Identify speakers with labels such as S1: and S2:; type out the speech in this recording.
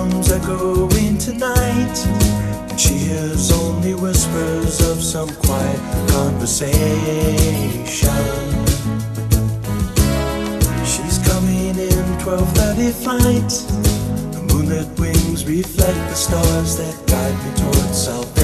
S1: drums echoing tonight, and she hears only whispers of some quiet conversation. She's coming in 12:30 flight. The moonlit wings reflect the stars that guide me towards south.